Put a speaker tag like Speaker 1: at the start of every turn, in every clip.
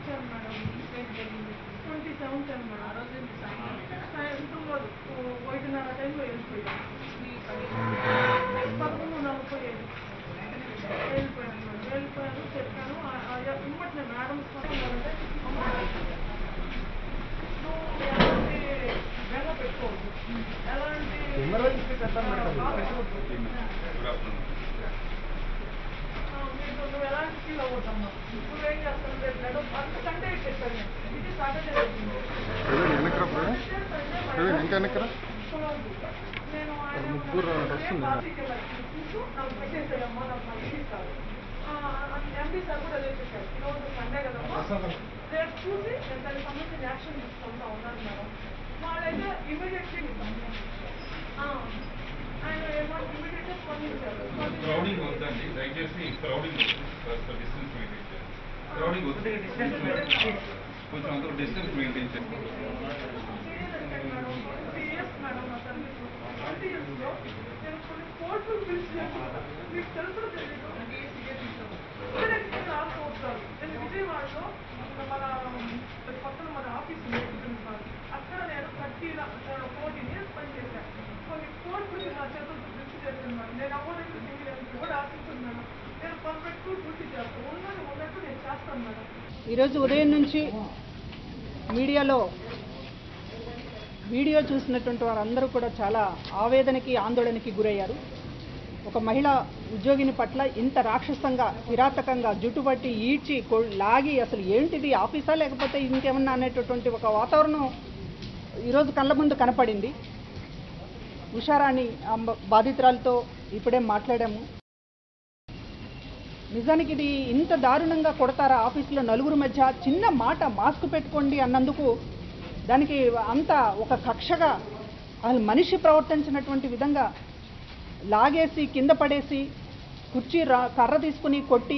Speaker 1: ఇచ్చారు madam. 27 madam. ఆ రోజు సాయంత్రం 1:30 టైంలో వెళ్ళిపోయాను. 11:45 వెళ్ళిపోయాను మేడం. వెళ్ళిపోయాను చెప్పాను ఇమ్మట్లే మేడం ఉన్నారంటే నువ్వు ఎలాంటి బెంగ పెట్టుకోవద్దు, ఎలాంటి నువ్వు ఎలాంటి ఫీల్ అవ్వద్దమ్మా. ఇప్పుడు ఏం చేస్తాను రేపు మేడం అంతకంటే చెప్పాను. ఇది సాటర్డే నేను నాకు పెట్టేసాడమ్మా, నాకు మంచి కాదు. ఎంపీ సార్ కూడా అదే చెప్పారు. ఈరోజు సండే కదమ్మా, రేపు చూసి నేను దానికి సంబంధించిన యాక్షన్ తీసుకుంటా ఉన్నాను మేడం. వాళ్ళైతే ఇమీడియట్లీ ఆయన ఏమన్నా ఇమీడియట్గా స్పందించారు. సీరియస్ మేడం నా సర్వీస్ 20 yearsలో నేను కొన్ని కోర్టులు పిలిచినట్టు మీకు తెలుసు తెలియదు. రాసుకోవచ్చు. నేను విజయవాడలో మన పక్కన మన ఆఫీస్ అక్కడ నేను 14 years పనిచేశాను. కొన్ని కోర్టులకి నా చేతులతో దృష్టి చేశాను మేడం. నేను అవ్వడానికి సింగిల్ కూడా ఆశిస్తుంది మేడం. నేను పర్ఫెక్ట్ డ్యూటీ చేస్తాను. ఉన్నట్టు నేను చేస్తాను మేడం.
Speaker 2: ఈరోజు ఉదయం నుంచి మీడియాలో వీడియో చూసినటువంటి వారందరూ కూడా చాలా ఆవేదనకి ఆందోళనకి గురయ్యారు. ఒక మహిళా ఉద్యోగిని పట్ల ఇంత రాక్షసంగా కిరాతకంగా జుట్టుబట్టి ఈడ్చి లాగి అసలు ఏంటిది ఆఫీసా లేకపోతే ఇంకేమన్నా అనేటటువంటి ఒక వాతావరణం ఈరోజు కళ్ళ ముందు కనపడింది. ఉషారాణి బాధితురాలతో ఇప్పుడే మాట్లాడాము. నిజానికి ఇది ఇంత దారుణంగా కొడతారా ఆఫీసులో నలుగురు మధ్య? చిన్న మాట మాస్క్ పెట్టుకోండి అన్నందుకు దానికి అంత ఒక కక్షగా అసలు మనిషి ప్రవర్తించినటువంటి విధంగా లాగేసి కింద పడేసి కుర్చీ కర్ర తీసుకుని కొట్టి,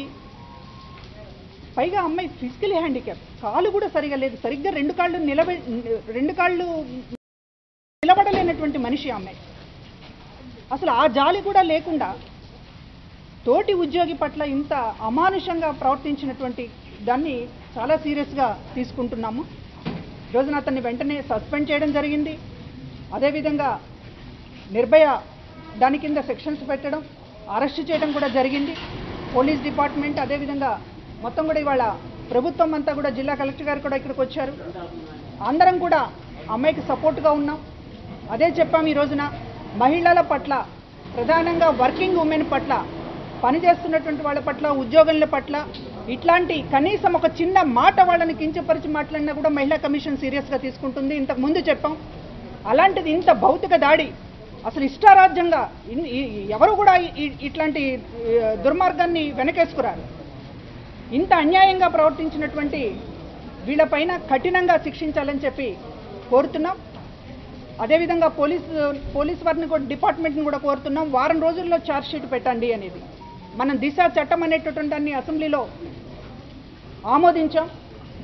Speaker 2: పైగా అమ్మాయి ఫిజికలీ హ్యాండిక్యాప్, కాలు కూడా సరిగా లేదు, సరిగ్గా రెండు కాళ్ళు నిలబడలేనటువంటి మనిషి అమ్మాయి. అసలు ఆ జాలి కూడా లేకుండా తోటి ఉద్యోగి పట్ల ఇంత అమానుషంగా ప్రవర్తించినటువంటి దాన్ని చాలా సీరియస్గా తీసుకుంటున్నాము. ఈరోజున అతన్ని వెంటనే సస్పెండ్ చేయడం జరిగింది. అదేవిధంగా నిర్భయ దాని కింద సెక్షన్స్ పెట్టడం, అరెస్ట్ చేయడం కూడా జరిగింది. పోలీస్ డిపార్ట్మెంట్ అదేవిధంగా మొత్తం కూడా ఇవాళ ప్రభుత్వం అంతా కూడా జిల్లా కలెక్టర్ గారు కూడా ఇక్కడికి వచ్చారు. అందరం కూడా అమ్మాయికి సపోర్ట్గా ఉన్నాం. అదే చెప్పాము. ఈ రోజున మహిళల పట్ల, ప్రధానంగా వర్కింగ్ ఉమెన్ పట్ల, పనిచేస్తున్నటువంటి వాళ్ళ పట్ల, ఉద్యోగుల పట్ల ఇట్లాంటి కనీసం ఒక చిన్న మాట వాళ్ళని కించపరిచి మాట్లాడినా కూడా మహిళా కమిషన్ సీరియస్గా తీసుకుంటుంది. ఇంతకు ముందు చెప్పాం. అలాంటిది ఇంత భౌతిక దాడి అసలు ఇష్టారాజ్యంగా ఎవరు కూడా ఇట్లాంటి దుర్మార్గాన్ని వెనకేసుకురారు. ఇంత అన్యాయంగా ప్రవర్తించినటువంటి వీళ్ళపైన కఠినంగా శిక్షించాలని చెప్పి కోరుతున్నాం. అదేవిధంగా పోలీస్ వారిని కూడా, డిపార్ట్మెంట్ని కూడా కోరుతున్నాం. వారం రోజుల్లో ఛార్జ్ షీట్ పెట్టండి అనేది. మనం దిశ చట్టం అనేటటువంటి దాన్ని అసెంబ్లీలో ఆమోదించాం.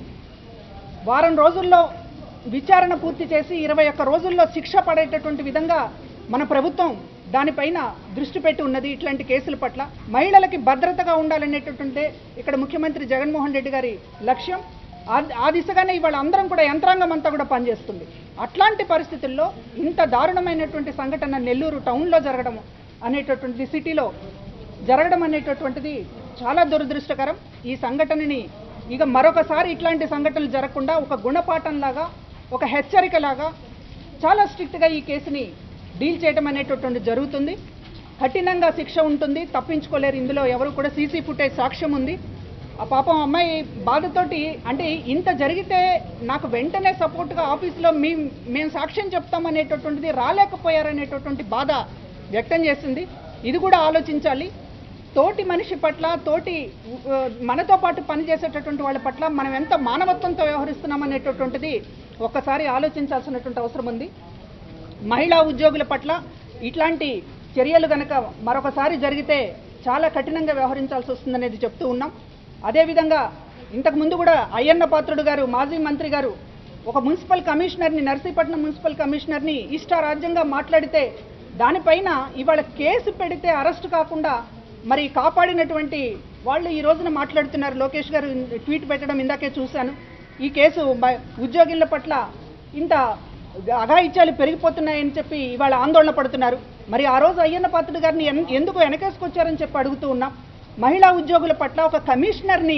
Speaker 2: వారం రోజుల్లో విచారణ పూర్తి చేసి 21 రోజుల్లో శిక్ష పడేటటువంటి విధంగా మన ప్రభుత్వం దానిపైన దృష్టి పెట్టి ఉన్నది. ఇట్లాంటి కేసుల పట్ల మహిళలకి భద్రతగా ఉండాలనేటటువంటి ఇక్కడ ముఖ్యమంత్రి జగన్మోహన్ రెడ్డి గారి లక్ష్యం. ఆ దిశగానే ఇవాళ అందరం కూడా యంత్రాంగం అంతా కూడా పనిచేస్తుంది. అట్లాంటి పరిస్థితుల్లో ఇంత దారుణమైనటువంటి సంఘటన నెల్లూరు టౌన్లో జరగడం అనేటటువంటిది, సిటీలో జరగడం అనేటటువంటిది చాలా దురదృష్టకరం. ఈ సంఘటనని ఇక మరొకసారి ఇట్లాంటి సంఘటనలు జరగకుండా ఒక గుణపాఠంలాగా, ఒక హెచ్చరికలాగా చాలా స్ట్రిక్ట్గా ఈ కేసుని డీల్ చేయడం అనేటటువంటి జరుగుతుంది. కఠినంగా శిక్ష ఉంటుంది, తప్పించుకోలేరు. ఇందులో ఎవరు కూడా సీసీ ఫుటేజ్ సాక్ష్యం ఉంది. ఆ పాపం అమ్మాయి బాధతోటి, అంటే ఇంత జరిగితే నాకు వెంటనే సపోర్ట్గా ఆఫీస్లో మేము సాక్ష్యం చెప్తామనేటటువంటిది రాలేకపోయారనేటటువంటి బాధ వ్యక్తం చేసింది. ఇది కూడా ఆలోచించాలి. తోటి మనిషి పట్ల, తోటి మనతో పాటు పనిచేసేటటువంటి వాళ్ళ పట్ల మనం ఎంత మానవత్వంతో వ్యవహరిస్తున్నాం అనేటటువంటిది ఒక్కసారి ఆలోచించాల్సినటువంటి అవసరం ఉంది. మహిళా ఉద్యోగుల పట్ల ఇట్లాంటి చర్యలు కనుక మరొకసారి జరిగితే చాలా కఠినంగా వ్యవహరించాల్సి వస్తుందనేది చెప్తూ ఉన్నాం. అదేవిధంగా ఇంతకుముందు కూడా అయ్యన్న పాత్రుడు గారు, మాజీ మంత్రి గారు, ఒక మున్సిపల్ కమిషనర్ని, నర్సీపట్నం మున్సిపల్ కమిషనర్ని ఇష్టారాజ్యంగా మాట్లాడితే దానిపైన ఇవాళ కేసు పెడితే అరెస్ట్ కాకుండా మరి కాపాడినటువంటి వాళ్ళు ఈ రోజున మాట్లాడుతున్నారు. లోకేష్ గారు ట్వీట్ పెట్టడం ఇందాకే చూశాను. ఈ కేసు ఉద్యోగుల పట్ల ఇంత అఘాయిత్యాలు పెరిగిపోతున్నాయని చెప్పి ఇవాళ ఆందోళన పడుతున్నారు. మరి ఆ రోజు అయ్యన్న పాత్రుడు గారిని ఎందుకు వెనకేసుకొచ్చారని చెప్పి అడుగుతూ ఉన్నాం. మహిళా ఉద్యోగుల పట్ల ఒక కమిషనర్ని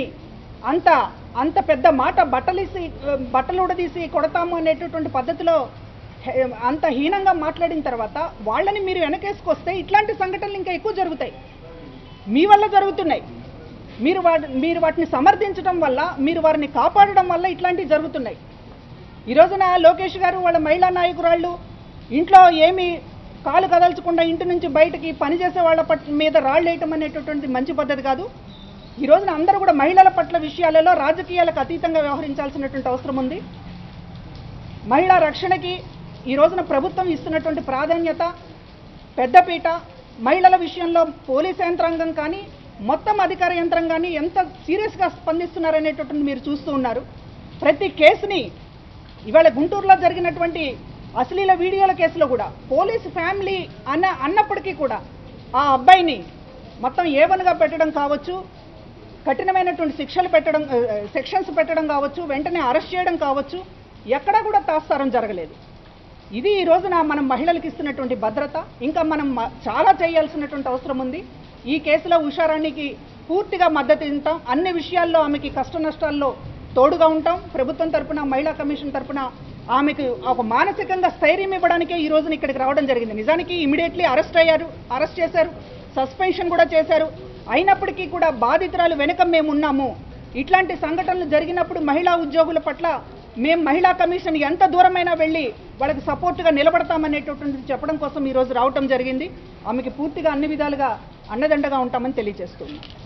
Speaker 2: అంత పెద్ద మాట బట్టలుడదీసి కొడతాము అనేటటువంటి పద్ధతిలో అంత హీనంగా మాట్లాడిన తర్వాత వాళ్ళని మీరు వెనకేసుకొస్తే ఇట్లాంటి సంఘటనలు ఇంకా ఎక్కువ జరుగుతాయి. మీ వల్ల జరుగుతున్నాయి. మీరు వాటిని సమర్థించడం వల్ల, మీరు వారిని కాపాడడం వల్ల ఇట్లాంటివి జరుగుతున్నాయి. ఈ రోజున లోకేష్ గారు వాళ్ళ మహిళా నాయకురాళ్ళు ఇంట్లో ఏమీ కాలు కదల్చకుండా ఇంటి నుంచి బయటకి పనిచేసే వాళ్ళ మీద రాళ్ళు వేయటం అనేటటువంటి మంచి పద్ధతి కాదు. ఈ రోజున అందరూ కూడా మహిళల పట్ల విషయాలలో రాజకీయాలకు అతీతంగా వ్యవహరించాల్సినటువంటి అవసరం ఉంది. మహిళా రక్షణకి ఈ రోజున ప్రభుత్వం ఇస్తున్నటువంటి ప్రాధాన్యత, పెద్దపీట, మహిళల విషయంలో పోలీస్ యంత్రాంగం కానీ మొత్తం అధికార యంత్రం కానీ ఎంత సీరియస్గా స్పందిస్తున్నారనేటటువంటి మీరు చూస్తూ ఉన్నారు. ప్రతి కేసుని ఇవాళ గుంటూరులో జరిగినటువంటి అశ్లీల వీడియోల కేసులో కూడా పోలీసు ఫ్యామిలీ అన్నప్పటికీ కూడా ఆ అబ్బాయిని మొత్తం ఏవన్గా పెట్టడం కావచ్చు, కఠినమైనటువంటి సెక్షన్స్ పెట్టడం కావచ్చు, వెంటనే అరెస్ట్ చేయడం కావచ్చు, ఎక్కడా కూడా తాత్సారం జరగలేదు. ఇది ఈ రోజున మనం మహిళలకు ఇస్తున్నటువంటి భద్రత. ఇంకా మనం చాలా చేయాల్సినటువంటి అవసరం ఉంది. ఈ కేసులో ఉషారాణికి పూర్తిగా మద్దతు ఇస్తాం. అన్ని విషయాల్లో ఆమెకి కష్ట నష్టాల్లో తోడుగా ఉంటాం. ప్రభుత్వం తరపున, మహిళా కమిషన్ తరపున ఆమెకు ఒక మానసికంగా స్థైర్యం ఇవ్వడానికే ఈ రోజున ఇక్కడికి రావడం జరిగింది. నిజానికి ఇమీడియట్లీ అరెస్ట్ చేశారు, సస్పెన్షన్ కూడా చేశారు. అయినప్పటికీ కూడా బాధితురాలు వెనుక మేము ఉన్నాము. ఇట్లాంటి సంఘటనలు జరిగినప్పుడు మహిళా ఉద్యోగుల పట్ల మేము మహిళా కమిషన్ ఎంత దూరమైనా వెళ్ళి వాళ్ళకి సపోర్ట్గా నిలబడతామనేటటువంటిది చెప్పడం కోసం ఈరోజు రావటం జరిగింది. ఆమెకి పూర్తిగా అన్ని విధాలుగా అండదండగా ఉంటామని తెలియజేస్తున్నాం.